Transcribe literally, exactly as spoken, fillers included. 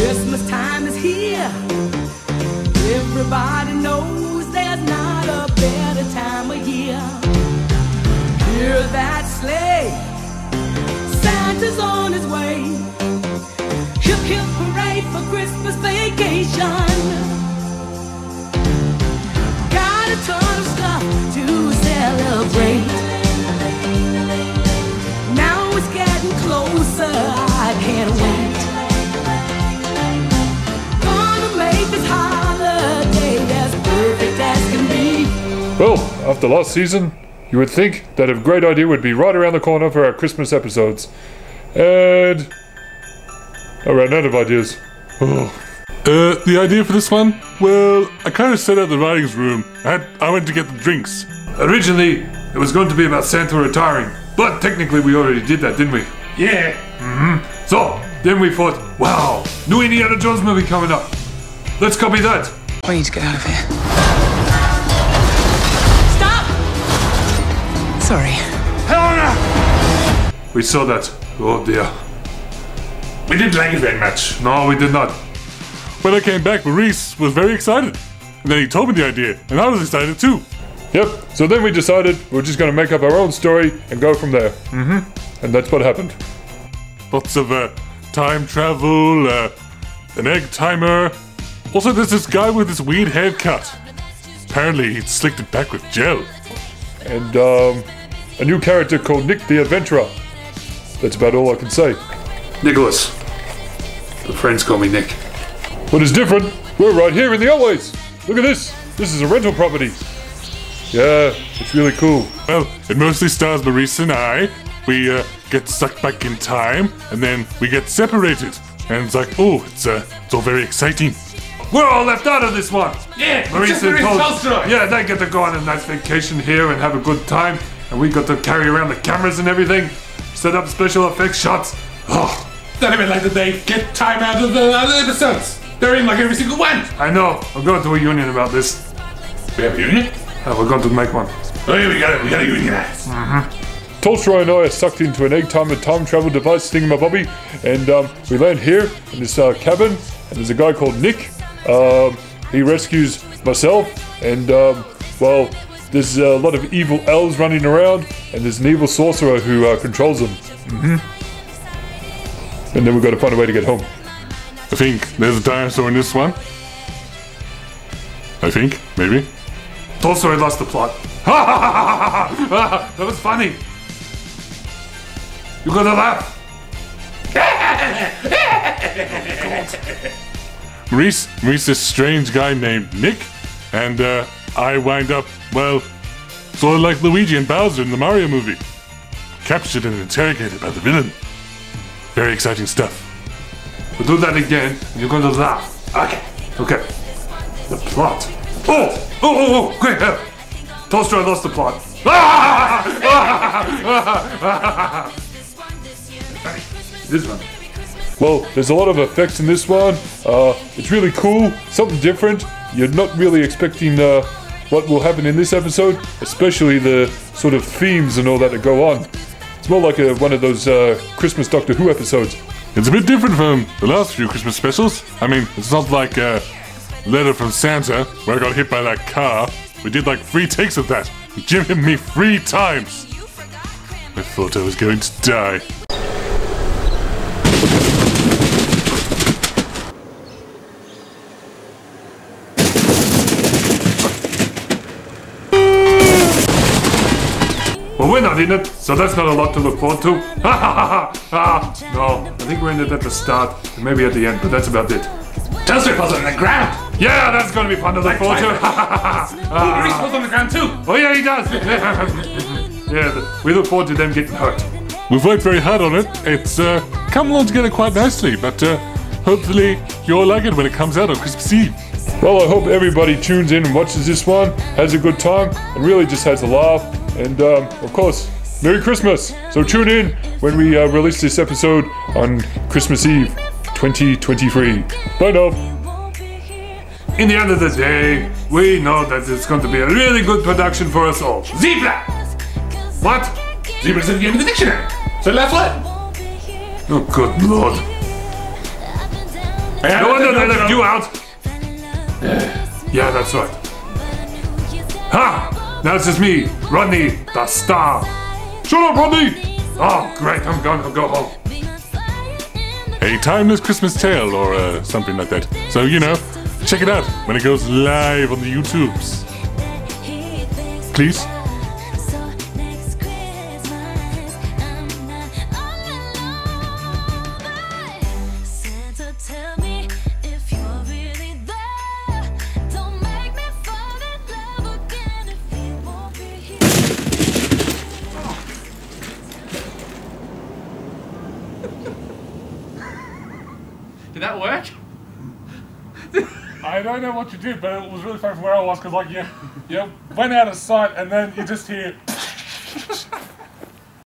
Christmas time is here. Everybody knows there's not a better time of year. Hear that sleigh, Santa's on his way. Hip hip parade for Christmas vacation. Got a ton of stuff to celebrate. Now it's getting closer, I can't wait. Gonna make this holiday as perfect as can be. Well, after last season, you would think that a great idea would be right around the corner for our Christmas episodes. And I ran out of ideas. Oh. Uh, the idea for this one? Well, I kind of set out the writings room. I, had, I went to get the drinks. Originally, it was going to be about Santa retiring, but technically we already did that, didn't we? Yeah. Mm-hmm. So, then we thought, wow, new Indiana Jones movie coming up. Let's copy that. We need to get out of here. Stop! Sorry. Helena! We saw that. Oh dear. We didn't like it very much. No, we did not. When I came back, Maurice was very excited. And then he told me the idea, and I was excited too. Yep, so then we decided we we're just going to make up our own story and go from there. Mm-hmm. And that's what happened. Lots of uh, time travel, uh, an egg timer. Also, there's this guy with this weird haircut. Apparently, he'd slicked it back with gel. And um, a new character called Nick the Adventurer. That's about all I can say. Nicholas. The friends call me Nick. What is different? We're right here in the Always. Look at this. This is a rental property. Yeah, it's really cool. Well, it mostly stars Maurice and I. We uh, get sucked back in time, and then we get separated. And it's like, oh, it's uh, it's all very exciting. We're all left out of this one. Yeah, Maurice and Tolstoy. Yeah, they get to go on a nice vacation here and have a good time, and we got to carry around the cameras and everything, set up special effects shots. Oh, Not even like that they get time out of the other episodes. They're in like every single one. I know. I'm going to a union about this. We have a union? Uh, we're going to make one. Oh yeah, we got it. We got a union. Mm-hmm. Tolstoy and I are sucked into an egg timer time travel device thingamabobby, and um, we land here in this uh, cabin, and there's a guy called Nick. Um, he rescues myself, and um, well, there's a lot of evil elves running around, and there's an evil sorcerer who uh, controls them. Mm-hmm. And then we've got to find a way to get home. I think there's a dinosaur in this one. I think, maybe. Tolstoy lost the plot. That was funny. You gotta laugh. Maurice, Maurice, this strange guy named Nick, and uh, I wind up, well, sort of like Luigi and Bowser in the Mario movie. Captured and interrogated by the villain. Very exciting stuff. We'll do that again, and you're going to laugh. Okay. Okay. The plot. Oh! Oh, oh, oh! Quick! Help! Tolstoy lost the plot. This one. Well, there's a lot of effects in this one. Uh, it's really cool. Something different. You're not really expecting uh, what will happen in this episode, especially the sort of themes and all that that go on. It's more like a, one of those uh, Christmas Doctor Who episodes. It's a bit different from the last few Christmas specials. I mean, it's not like a letter from Santa where I got hit by that car. We did like three takes of that. Jim hit me three times. I thought I was going to die. Well, we're not in it, so that's not a lot to look forward to. Ha ha ha ha! No, I think we're in it at the start, and maybe at the end, but that's about it. Tolstoy falls on the ground. Yeah, that's gonna be fun to look forward to. Oh, Maurice falls on the ground too. Oh yeah, he does. Yeah, the, we look forward to them getting hurt. We've worked very hard on it. It's uh, come along together quite nicely, but uh, hopefully you'll like it when it comes out on Christmas Eve. Well, I hope everybody tunes in and watches this one, has a good time, and really just has a laugh. And um, of course, Merry Christmas! So tune in when we uh, release this episode on Christmas Eve twenty twenty-three. Bye now! In the end of the day, we know that it's going to be a really good production for us all. Zebra! What? Zebra's in the game of the dictionary. So left what? Oh, good lord. No wonder they left you out. Yeah, that's right. Ha! Now it's just me, Rodney, the star. Shut up, Rodney! Oh, great, I'm gonna go home. A timeless Christmas tale or uh, something like that. So, you know, check it out when it goes live on the YouTubes. Please. Did that work? I don't know what you did, but it was really funny from where I was because, like, you, you went out of sight and then you just hear.